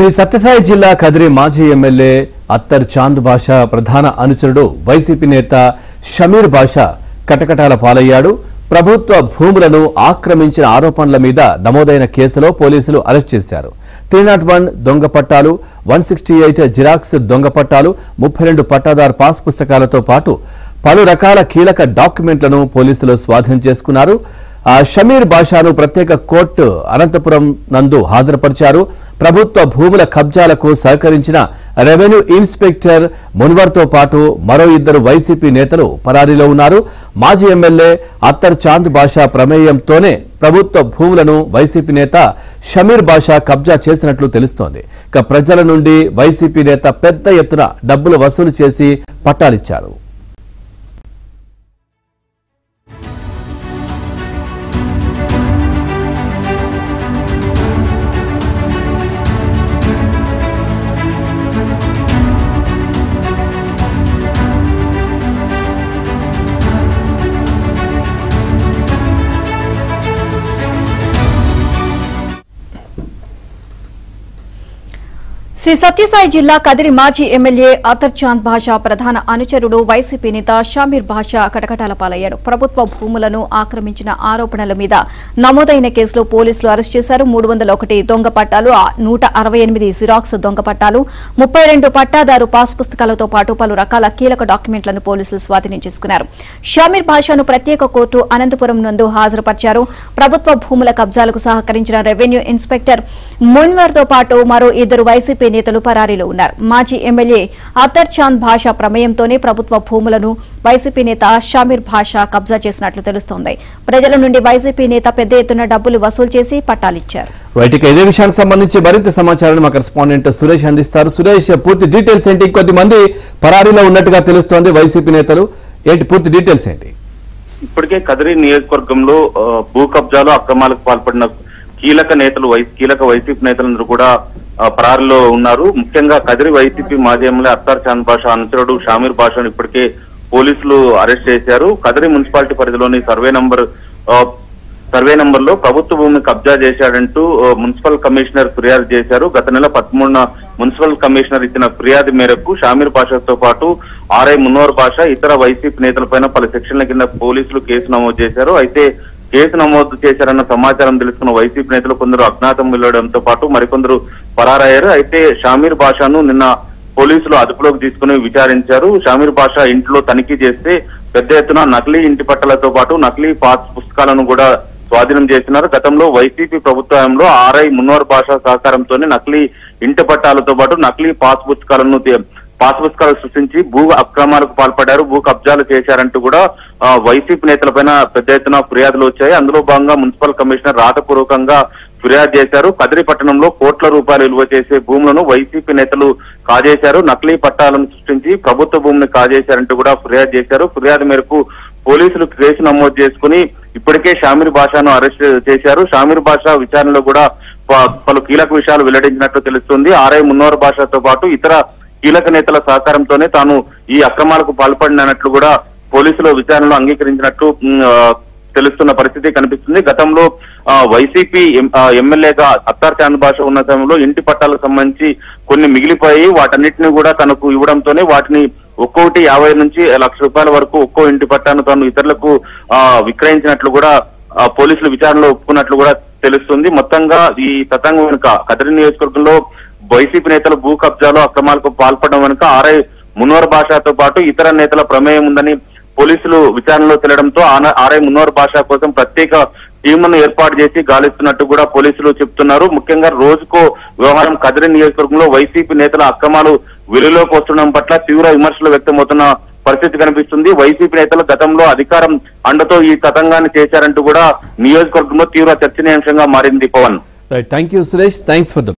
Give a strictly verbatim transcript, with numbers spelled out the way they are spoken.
శ్రీ సత్యసాయి జిల్లా కదిరి మాజీ ఎమ్మెల్యే అత్తర్ చాంద్ బాషా ప్రధాన అనుచరుడు వైసీపీ నేత షమీర్ బాషా కటకటాల పాలయ్యాడు. ప్రభుత్వ భూములను ఆక్రమించిన ఆరోపణల మీద నమోదైన కేసులో పోలీసులు అరెస్ట్ చేశారు. త్రీ నాట్ వన్ దొంగ పట్టాలు, వన్ సిక్స్టీ ఎయిట్ జిరాక్స్ దొంగ పట్టాలు, ముప్పై రెండు పట్టాదారు పాస్ పుస్తకాలతో పాటు పలు రకాల కీలక డాక్యుమెంట్లను పోలీసులు స్వాధీనం చేసుకున్నారు. షమీర్ బాషాను ప్రత్యేక కోర్టు అనంతపురం నందు హాజరుపరిచారు. ప్రభుత్వ భూముల కబ్జాలకు సహకరించిన రెవెన్యూ ఇన్స్పెక్టర్ మున్వర్తో పాటు మరో ఇద్దరు వైసీపీ నేతలు పరారీలో ఉన్నారు. మాజీ ఎమ్మెల్యే అత్తర్ చాంద్ బాషా ప్రమేయంతోనే ప్రభుత్వ భూములను వైసీపీ నేత షమీర్ బాషా కబ్జా చేసినట్లు తెలుస్తోంది. ఇక ప్రజల నుండి వైసీపీ నేత పెద్ద ఎత్తున డబ్బులు వసూలు చేసి పట్టాలిచ్చారు. శ్రీ సత్యసాయి జిల్లా కదిరి మాజీ ఎమ్మెల్యే అత్తర్ చాంద్ బాషా ప్రధాన అనుచరుడు వైసీపీ నేత షమీర్ బాషా కటకటాల పాలయ్యాడు. ప్రభుత్వ భూములను ఆక్రమించిన ఆరోపణల మీద నమోదైన కేసులో పోలీసులు అరెస్ట్ చేశారు. మూడు వందల ఒకటి దొంగ పట్టాలు, నూట అరవై ఎనిమిది జిరాక్స్ దొంగ పట్టాలు, ముప్పై రెండు పట్టాదారు పాస్ పుస్తకాలతో పాటు పలు రకాల కీలక డాక్యుమెంట్లను పోలీసులు స్వాధీనం చేసుకున్నారు. షమీర్ బాషాను ప్రత్యేక కోర్టు అనంతపురం నందు హాజరుపరిచారు. ప్రభుత్వ భూముల కబ్జాలకు సహకరించిన రెవెన్యూ ఇన్స్పెక్టర్ మున్వర్తో పాటు మరో ఇద్దరు వైసీపీ నేతలు పరారీలో ఉన్నారు. మాజీ ఎమ్మెల్యే అత్తర్ చాంద్ బాషా ప్రమేయంతోనే ప్రభుత్వ భూములను వైసీపీ నేత షమీర్ బాషా కబ్జా చేసినట్లు తెలుస్తోంది. ప్రజల నుండి వైసీపీ నేత పెద్ద ఎత్తున డబ్బులు వసూలు చేసి పట్టాలిచ్చారు. ఇదే విషయానికి సంబంధించి మరింత సమాచారాన్ని మా కరెస్పాండెంట్ సురేష్ అందిస్తారు. సురేష్, పూర్తి డీటెయిల్స్ ఏంటి? కొద్ది మంది పరారీలో ఉన్నట్టుగా తెలుస్తోంది వైసీపీ నేతలు, ఏంటి పూర్తి డీటెయిల్స్ ఏంటి? ఇప్పటికే కదిరి నియోజకవర్గంలో భూ కబ్జాలు అక్రమాలకు పాల్పడిన కీలక నేతలు కీలక వైసీపీ నేతలందరూ కూడా పరారులో ఉన్నారు. ముఖ్యంగా కదిరి వైసీపీ మాజీ ఎమ్మెల్యే అత్తర్ చాంద్ బాషా అనుచరుడు షమీర్ బాషాను ఇప్పటికే పోలీసులు అరెస్ట్ చేశారు. కదిరి మున్సిపాలిటీ పరిధిలోని సర్వే నంబర్ సర్వే నంబర్ లో ప్రభుత్వ భూమిని కబ్జా చేశాడంటూ మున్సిపల్ కమిషనర్ ఫిర్యాదు చేశారు. గత నెల పదమూడున మున్సిపల్ కమిషనర్ ఇచ్చిన ఫిర్యాదు మేరకు షమీర్ బాషాతో పాటు ఆర్ఐ మున్వర్ బాషా ఇతర వైసీపీ నేతలపైన పలు సెక్షన్ల కింద పోలీసులు కేసు నమోదు చేశారు. అయితే కేసు నమోదు చేశారన్న సమాచారం తెలుసుకున్న వైసీపీ నేతలు కొందరు అజ్ఞాతం వెళ్లడంతో పాటు మరికొందరు పరారయ్యారు. అయితే షమీర్ బాషాను నిన్న పోలీసులు అదుపులోకి తీసుకుని విచారించారు. షమీర్ బాషా ఇంట్లో తనిఖీ చేస్తే పెద్ద ఎత్తున నకిలీ ఇంటి పట్టాలతో పాటు నకిలీ పాస్ పుస్తకాలను కూడా స్వాధీనం చేస్తున్నారు. గతంలో వైసీపీ ప్రభుత్వంలో ఆర్ఐ మున్వర్ బాషా సహకారంతోనే నకిలీ ఇంటి పట్టాలతో పాటు నకిలీ పాస్ పుస్తకాలను పాస్ పుస్తకాలు సృష్టించి భూ అక్రమాలకు పాల్పడ్డారు, భూ కబ్జాలు చేశారంటూ కూడా వైసీపీ నేతలపైన పెద్ద ఎత్తున ఫిర్యాదులు వచ్చాయి. అందులో భాగంగా మున్సిపల్ కమిషనర్ రాతపూర్వకంగా ఫిర్యాదు చేశారు. కదిరి పట్టణంలో కోట్ల రూపాయలు విలువ చేసే భూములను వైసీపీ నేతలు కాజేశారు, నకిలీ పట్టాలను సృష్టించి ప్రభుత్వ భూమిని కాజేశారంటూ కూడా ఫిర్యాదు చేశారు. ఫిర్యాదు మేరకు పోలీసులు కేసు నమోదు చేసుకుని ఇప్పటికే షమీర్ బాషాను అరెస్ట్ చేశారు. షమీర్ బాషా విచారణలో కూడా పలు కీలక విషయాలు వెల్లడించినట్లు తెలుస్తుంది. ఆర్ఐ మున్వర్ బాషాతో పాటు ఇతర కీలక నేతల సహకారంతోనే తాను ఈ అక్రమాలకు పాల్పడినట్లు కూడా పోలీసులు విచారణలో అంగీకరించినట్లు తెలుస్తున్న పరిస్థితి కనిపిస్తుంది. గతంలో వైసీపీ ఎమ్మెల్యేగా అత్తర్ చాంద్ బాషా ఉన్న సమయంలో ఇంటి పట్టాలకు సంబంధించి కొన్ని మిగిలిపోయి వాటన్నిటిని కూడా తనకు ఇవ్వడంతోనే వాటిని ఒక్కొక్కటి యాభై నుంచి లక్ష రూపాయల వరకు ఒక్కో ఇంటి పట్టాను తాను ఇతరులకు విక్రయించినట్లు కూడా పోలీసులు విచారణలో ఒప్పుకున్నట్లు కూడా తెలుస్తుంది. మొత్తంగా ఈ తతంగం వెనుక కదిరి నియోజకవర్గంలో వైసీపీ నేతలు భూ కబ్జాలు అక్రమాలకు పాల్పడడం వెనుక ఆర్ఐ మున్వర్ బాషాతో పాటు ఇతర నేతల ప్రమేయం ఉందని పోలీసులు విచారణలో తెలడంతో ఆర్ఐ మున్వర్ బాషా కోసం ప్రత్యేక టీంలను ఏర్పాటు చేసి గాలిస్తున్నట్టు కూడా పోలీసులు చెప్తున్నారు. ముఖ్యంగా రోజుకో వ్యవహారం కదిరి నియోజకవర్గంలో వైసీపీ నేతల అక్రమాలు వెలుగులోకి వస్తుండడం పట్ల తీవ్ర విమర్శలు వ్యక్తమవుతున్న పరిస్థితి కనిపిస్తుంది. వైసీపీ నేతలు గతంలో అధికారం అండతో ఈ తతంగాన్ని చేశారంటూ కూడా నియోజకవర్గంలో తీవ్ర చర్చనీయాంశంగా మారింది. Pawan, thank you Suresh, thanks for the